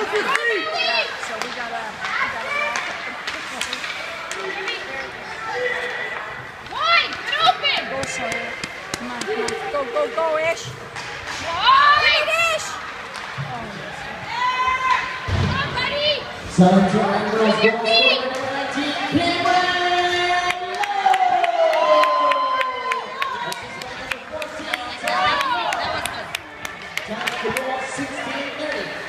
we gotta Wide, get open! go, Sawyer. Come on. Go, Ish. Wide! Ish! Come on, buddy! 17 girls, Your feet! number 19, Cameron Lowe. Down to the ball, 16-30.